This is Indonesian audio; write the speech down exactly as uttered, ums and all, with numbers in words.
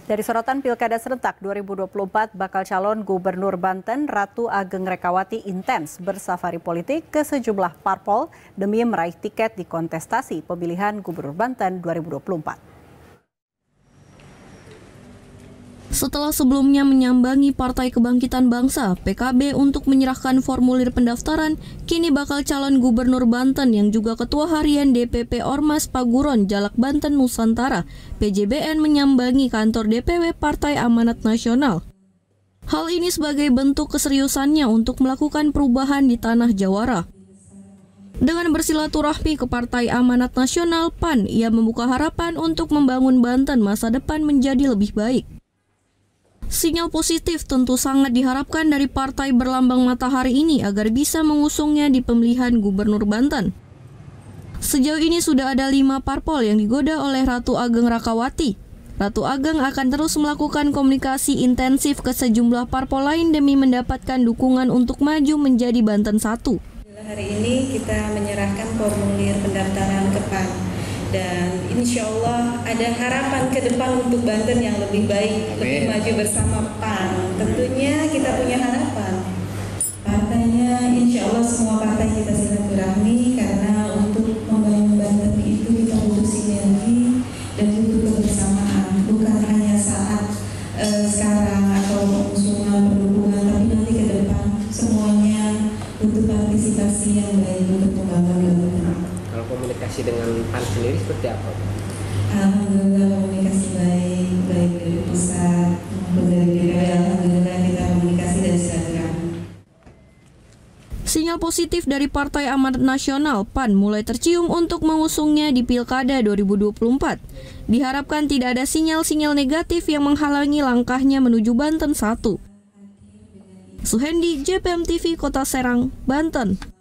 Dari sorotan Pilkada Serentak dua ribu dua puluh empat, bakal calon Gubernur Banten Ratu Ageng Rekawati intens bersafari politik ke sejumlah parpol demi meraih tiket di kontestasi pemilihan Gubernur Banten dua ribu dua puluh empat. Setelah sebelumnya menyambangi Partai Kebangkitan Bangsa (P K B) untuk menyerahkan formulir pendaftaran, kini bakal calon Gubernur Banten yang juga Ketua Harian D P P Ormas Paguron Jalak Banten Nusantara (P J B N) menyambangi kantor D P W Partai Amanat Nasional. Hal ini sebagai bentuk keseriusannya untuk melakukan perubahan di tanah Jawara. Dengan bersilaturahmi ke Partai Amanat Nasional (P A N), ia membuka harapan untuk membangun Banten masa depan menjadi lebih baik. Sinyal positif tentu sangat diharapkan dari partai berlambang matahari ini agar bisa mengusungnya di pemilihan Gubernur Banten. Sejauh ini sudah ada lima parpol yang digoda oleh Ratu Ageng Rekawati. Ratu Ageng akan terus melakukan komunikasi intensif ke sejumlah parpol lain demi mendapatkan dukungan untuk maju menjadi Banten satu. Hari ini kita menyerahkan formulir pendaftaran ke P A N. Dan insya Allah ada harapan ke depan untuk Banten yang lebih baik, lebih maju bersama P A N. Tentunya kita punya harapan. Partainya insya Allah semua partai kita silaturahmi karena untuk membangun Banten itu kita butuh sinergi dan butuh kebersamaan. Bukan hanya saat uh, sekarang atau pengusungan pendukungan, tapi nanti ke depan semuanya butuh partisipasi yang baik untuk membangun Banten. Kalau komunikasi dengan P A N sendiri seperti apa? Alhamdulillah komunikasi baik, baik dari pusat maupun dari D P W. Alhamdulillah kita komunikasi dan silaturahmi. Sinyal positif dari Partai Amanat Nasional (P A N) mulai tercium untuk mengusungnya di Pilkada dua ribu dua puluh empat. Diharapkan tidak ada sinyal-sinyal negatif yang menghalangi langkahnya menuju Banten satu. Suhendi, J P M T V, Kota Serang, Banten.